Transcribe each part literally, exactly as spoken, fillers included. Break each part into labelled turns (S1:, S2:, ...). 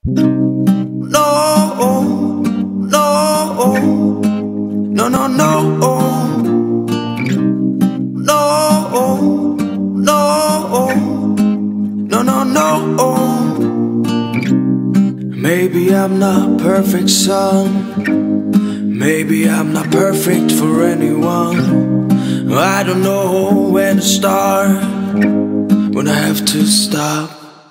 S1: No, no, no, no, no, no, no, no, no, no. Maybe I'm not perfect, son. Maybe I'm not perfect for anyone. I don't know when to start, when I have to stop.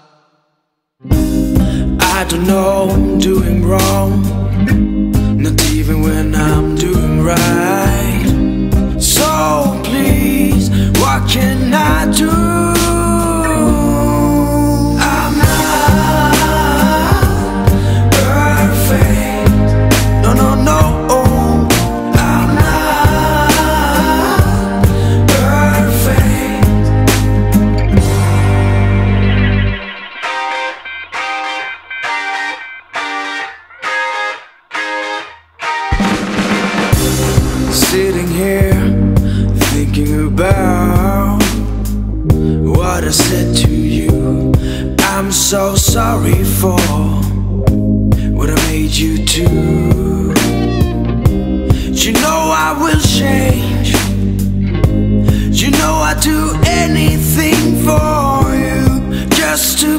S1: I don't know I'm doing wrong, not even when I'm doing right. So please, what can I do? Sitting here, thinking about what I said to you. I'm so sorry for what I made you do. You know I will change. You know I'd do anything for you, just to